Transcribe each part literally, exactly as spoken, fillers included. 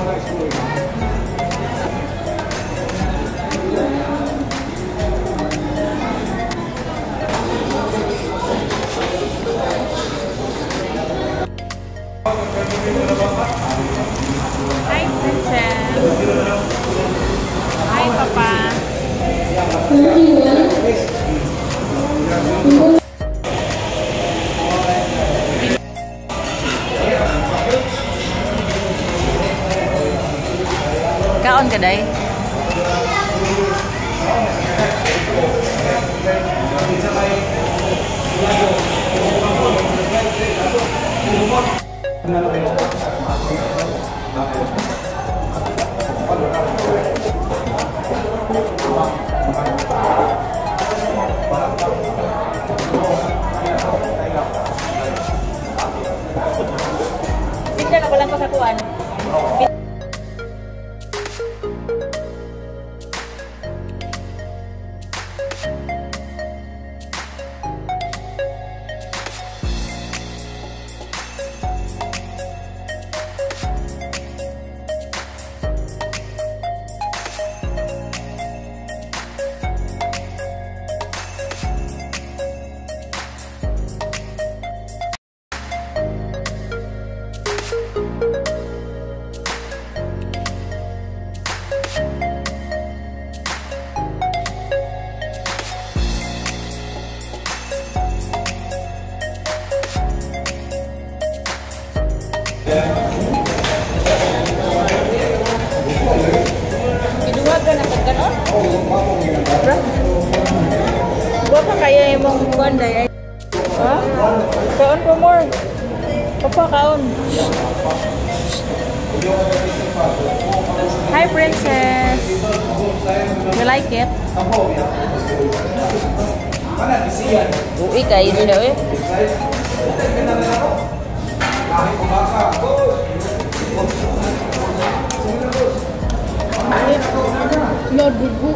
Hi, Princess. Hi, Papa. Kaon ka day? Pindan ako lang ko sa kuwan. Iduwag ka na pag ganon? Bro? Buwa pa kaya yung mong banday? Ha? Kaon po more. Papa, kaon. Hi, Princess. You like it? Uwi kayo siya eh. Lord, bubu.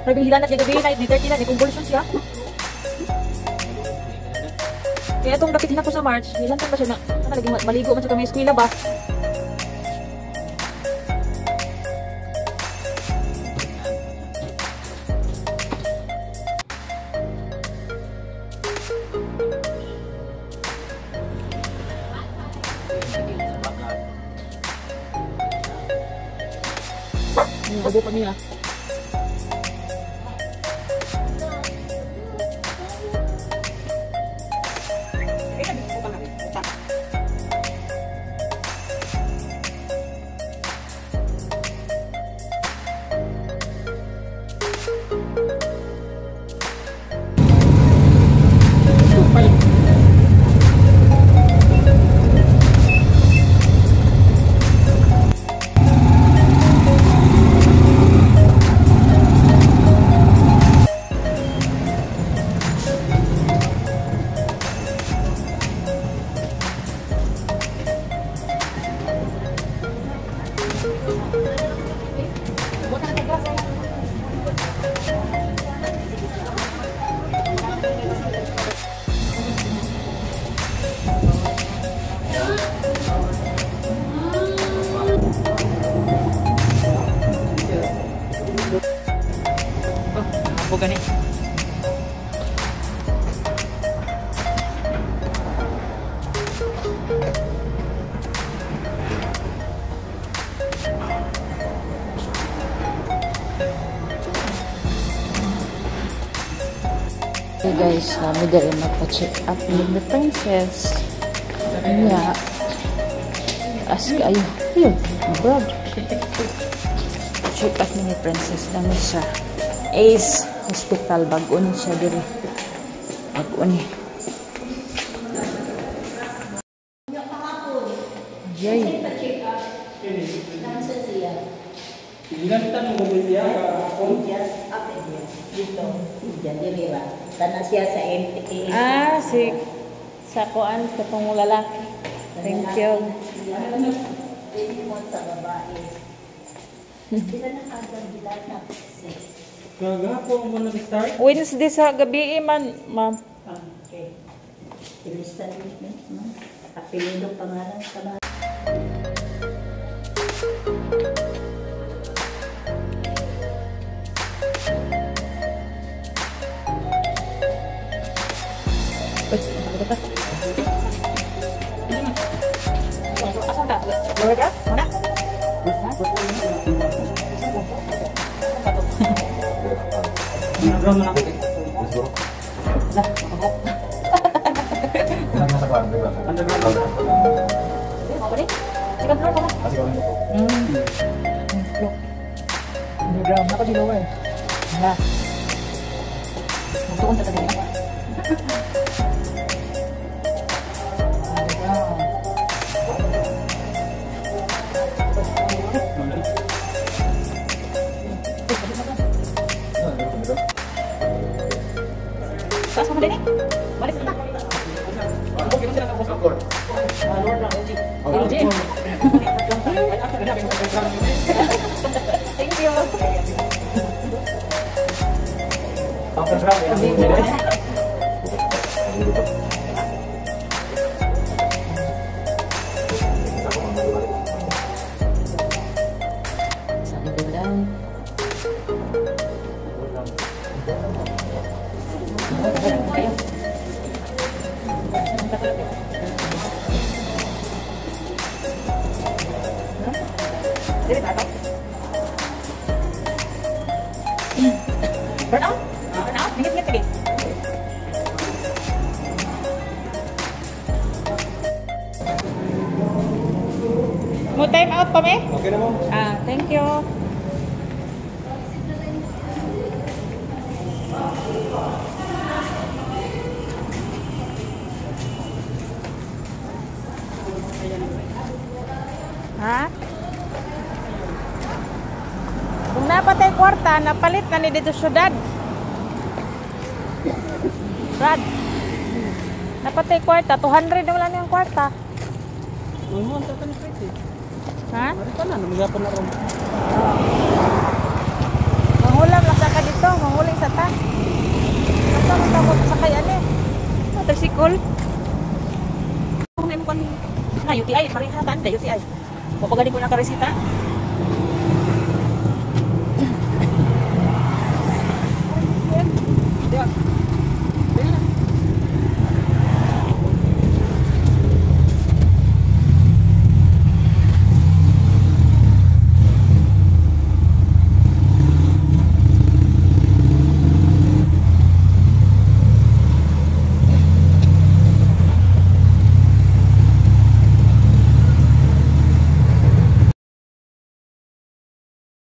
Naging hilanat niya gabi, night, thirty na, conversion siya. Kaya itong dapat hinap ko sa March, hilantan ba siya na, ano, naging maligo man siya kami eskwela ba? Abo pa niya. Oh, gani. Hey guys, kami dari magpa-check up ni the princess. Iya. Ask ayo. Yun, abroad. Check up ni princess namin siya. Ace Hospital, bago ni siya diri. Bago ni. Yay. Ginamtan mo ba siya? Dito, jadi Mira. Tanah siya sa M T A. Ah, si sa kuan sa tong lalaki. Thank you. Ini mo sa babae. Sila na kagad dilata. Kagapo mo nag-start? Wednesday sa gabi man, ma'am. Okay. Ilista rin mo. Apelido pangalan sa mga. Asan ka? Lower ka? Mana? Nag-run na ako. Lah, makabok. Underground. Apa ni? Second floor ka ba? Hmm. Floor. Underground. Naka di lower. Hala. Magtuon sa tagal. Taas mo din eh. Balik na. L G. Thank you. Sabi lang. Burn out? Burn out? Dingit-dingit lagi. Mo time out pa me? Okay na mo? Ah, thank you. Ha? Kung napatay kwarta, napalit na ni dito syudad. Brad. Napatay kwarta, two hundred na wala niyang kwarta. Ano ang tatang pretty? Ha? Ari ka na, namigapon na ron. Mangulam lang sa ka dito. Bicol. Kung may mo kan na U T I, parehatan da U T I. Papagaling ko na karesita.